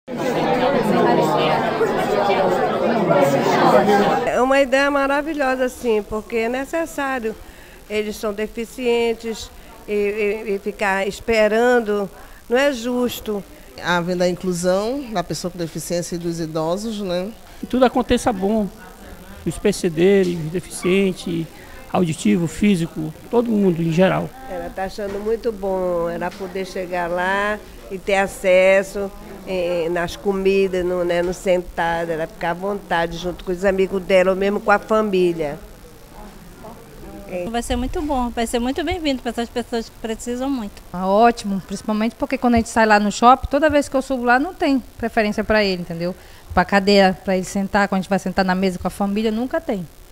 É uma ideia maravilhosa, sim, porque é necessário. Eles são deficientes e ficar esperando não é justo. Havendo a inclusão da pessoa com deficiência e dos idosos, né? Que tudo aconteça bom, os PCD, os deficientes, auditivo, físico, todo mundo em geral. Ela está achando muito bom ela poder chegar lá e ter acesso nas comidas, no sentado, ela ficar à vontade junto com os amigos dela ou mesmo com a família. Vai ser muito bom, vai ser muito bem-vindo para essas pessoas que precisam muito. Ótimo, principalmente porque quando a gente sai lá no shopping, toda vez que eu subo lá não tem preferência para ele, entendeu? Para cadeira, para ele sentar, quando a gente vai sentar na mesa com a família, nunca tem.